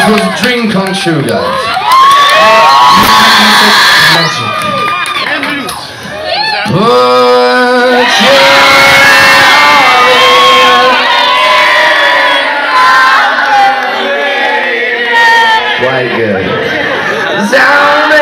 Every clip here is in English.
was a dream come true, guys. Magic. Quite good. Zombie.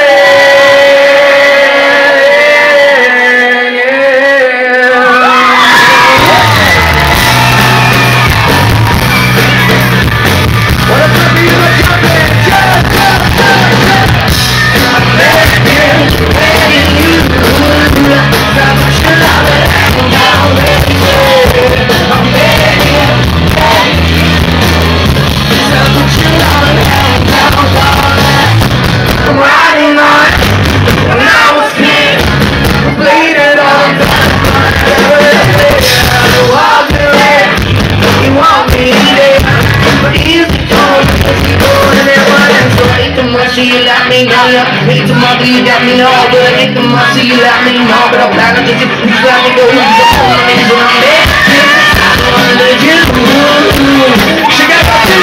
You let me know, hate to mother, you got me know, but I hate the monster, you let me know, but I'm glad I did it, you let me go, you got me know, I'm there, I wanna you, she got me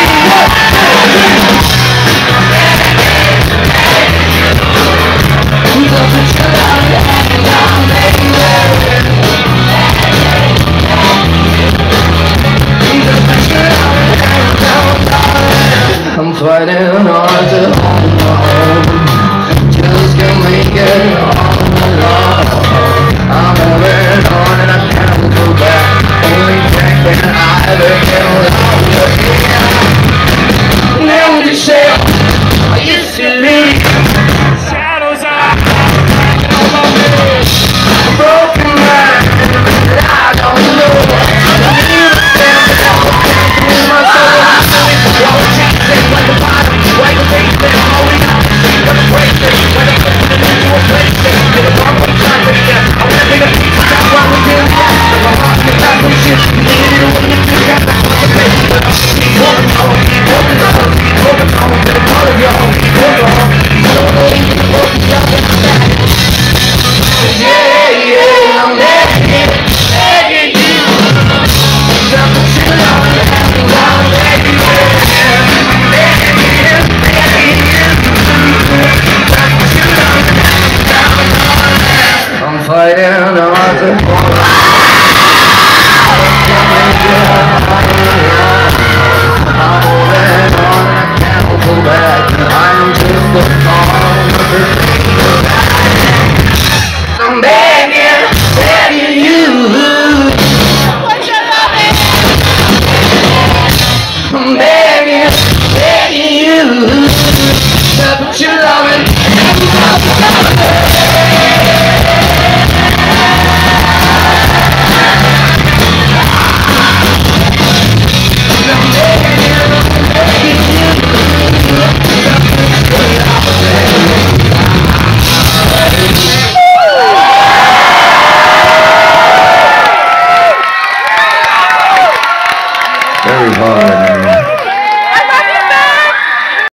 I'm fighting hard to hold my own. Just can't make it all alone. I'm moving on and I can't go back. Only drink when I ever get alone. Now we just say I used to leave. Shadows are over me. A broken man that I don't know. Like a bottom, like a basement, holding up. Like a bracelet, like a put it into a place. Get a bump on time, but yeah, I wanna take a piece of that while we're doing that. My heart gets out of shit, you need it when you do that. Like a baby, but I'm walking on, walking on, walking on, to the part of your home, walking on. You don't know even what you're doing. Yeah.